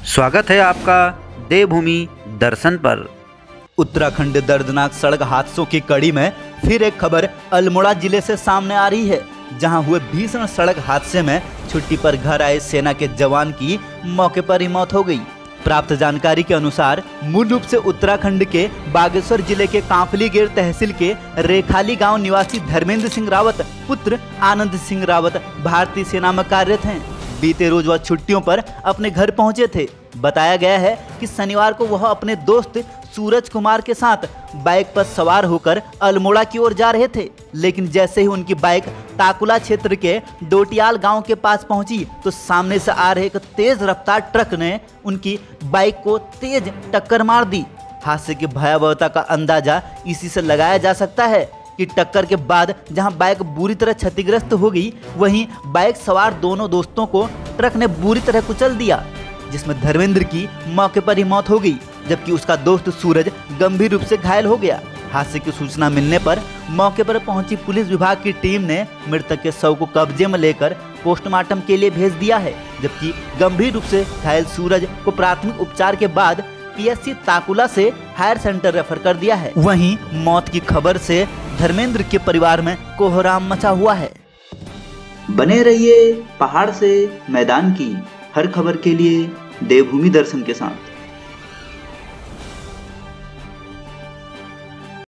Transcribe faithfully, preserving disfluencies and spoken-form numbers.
स्वागत है आपका देवभूमि दर्शन पर। उत्तराखंड दर्दनाक सड़क हादसों की कड़ी में फिर एक खबर अल्मोड़ा जिले से सामने आ रही है, जहां हुए भीषण सड़क हादसे में छुट्टी पर घर आए सेना के जवान की मौके पर ही मौत हो गई। प्राप्त जानकारी के अनुसार मूल रूप से उत्तराखंड के बागेश्वर जिले के कांफलीगेर तहसील के रेखाली गांव निवासी धर्मेंद्र सिंह रावत पुत्र आनंद सिंह रावत भारतीय सेना में कार्यरत हैं। बीते रोज वह छुट्टियों पर अपने घर पहुंचे थे। बताया गया है कि शनिवार को वह अपने दोस्त सूरज कुमार के साथ बाइक पर सवार होकर अल्मोड़ा की ओर जा रहे थे, लेकिन जैसे ही उनकी बाइक ताकुला क्षेत्र के डोटियाल गांव के पास पहुंची तो सामने से आ रहे एक तेज रफ्तार ट्रक ने उनकी बाइक को तेज टक्कर मार दी। हादसे की भयावहता का अंदाजा इसी से लगाया जा सकता है कि टक्कर के बाद जहां बाइक बुरी तरह क्षतिग्रस्त हो गई, वहीं बाइक सवार दोनों दोस्तों को ट्रक ने बुरी तरह कुचल दिया, जिसमें धर्मेंद्र की मौके पर ही मौत हो गई, जबकि उसका दोस्त सूरज गंभीर रूप से घायल हो गया। हादसे की सूचना मिलने पर मौके पर पहुंची पुलिस विभाग की टीम ने मृतक के शव को कब्जे में लेकर पोस्टमार्टम के लिए भेज दिया है, जबकि गंभीर रूप से घायल सूरज को प्राथमिक उपचार के बाद पीएससी ताकुला से हायर सेंटर रेफर कर दिया है। वहीं मौत की खबर से धर्मेंद्र के परिवार में कोहराम मचा हुआ है। बने रहिए पहाड़ से मैदान की हर खबर के लिए देवभूमि दर्शन के साथ।